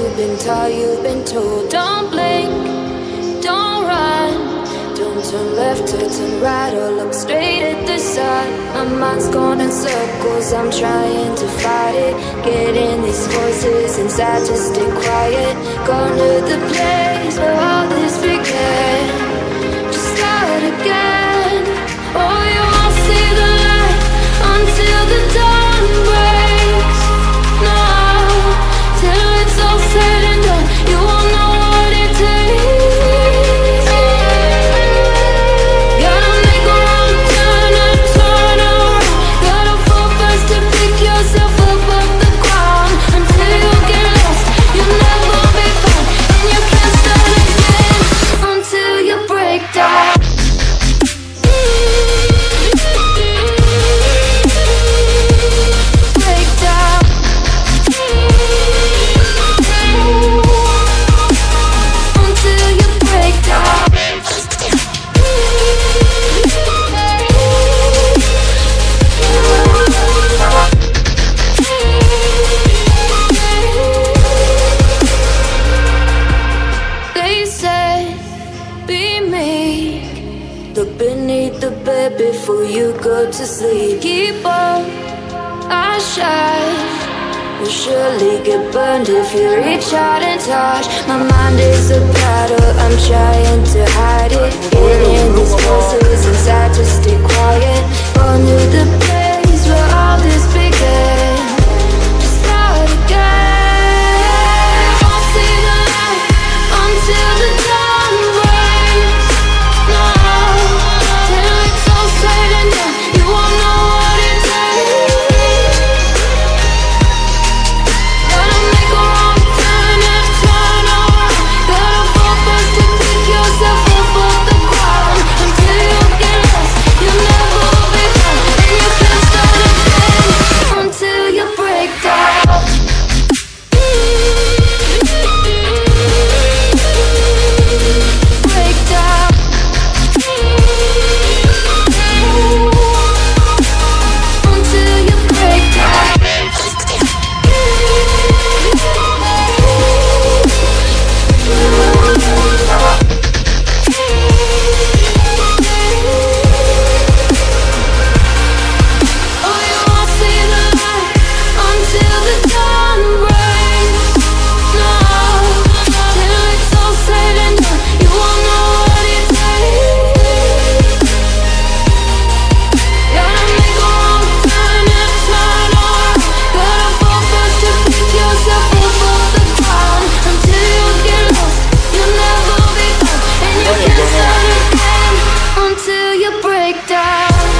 you've been taught, you've been told. Don't blink, don't run, don't turn left or turn right or look straight at the sun. My mind's going in circles, I'm trying to fight it. Getting these voices inside to stay quiet. Gone to the place where all this began. Just start again. Oh, you won't see the light until the dawn breaks. No, till it's all said and done, you won't know what it takes. Gotta make a wrong turn and turn around. Gotta fall fast to pick yourself up off the ground. Until you get lost, you'll never be found. And you can't start again until you break down. Look beneath the bed before you go to sleep. Keep on, I shine. Will surely get burned if you reach out and touch. My mind is a battle, I'm trying to hide it. Getting these voices inside to stay quiet. On to the place where all this began. Just start again. Won't see the light until the dawn breaks. No, till it's all said and done, you won't know what it takes. Gotta make a wrong turn and turn around. Gotta fall fast to pick yourself up off the ground. Until you get lost, you'll never be found. And you can't start again until you break down. Break down. Until you break down. Oh, you won't see the light until the dawn breaks. No, till it's all said and done, you won't know what it takes. Gotta make a wrong turn and turn around. Gotta fall fast to pick yourself up off the ground. Until you get lost, you'll never be found. And you can't start again until you break down.